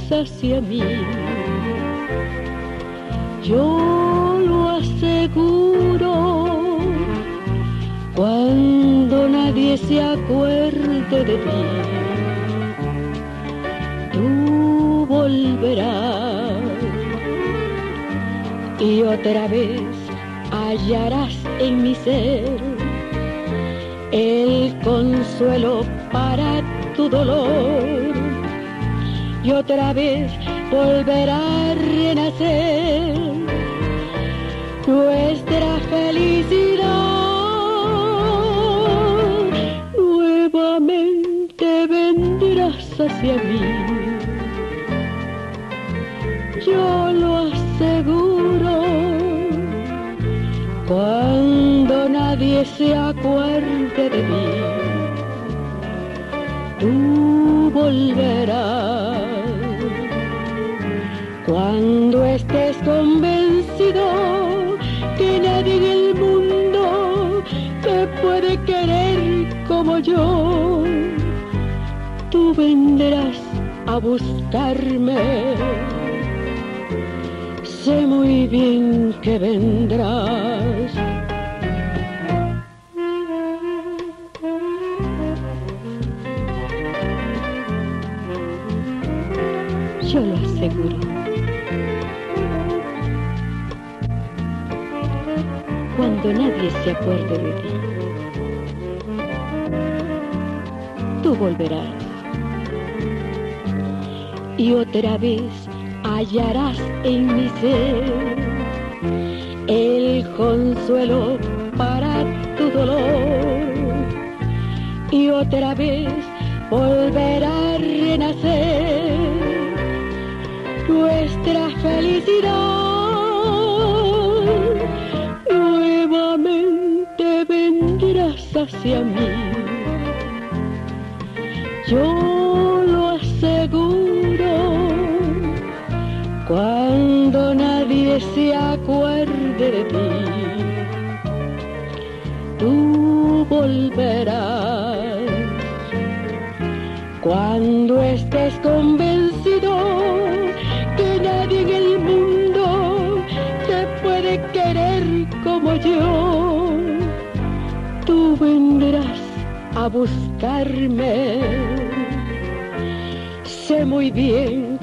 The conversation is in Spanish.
hacia mí. Yo lo aseguro, cuando nadie se acuerde de ti, tú volverás y otra vez hallarás en mi ser el consuelo para tu dolor, y otra vez volverá a renacer nuestra felicidad. Nuevamente vendrás hacia mí, yo lo aseguro, cuando nadie se acuerde de mí, tú volverás. Cuando estés convencido que nadie en el mundo te puede querer como yo, tú vendrás a buscarme. Sé muy bien que vendrás. Yo lo aseguro. Cuando nadie se acuerde de ti, tú volverás y otra vez hallarás en mi ser el consuelo para tu dolor, y otra vez volverá a renacer nuestra felicidad. Nuevamente vendrás hacia mí, yo lo aseguro, cuando nadie se acuerde de ti, tú volverás. Cuando estés convencido que nadie en el mundo te puede querer como yo, tú vendrás a buscarme. Sé muy bien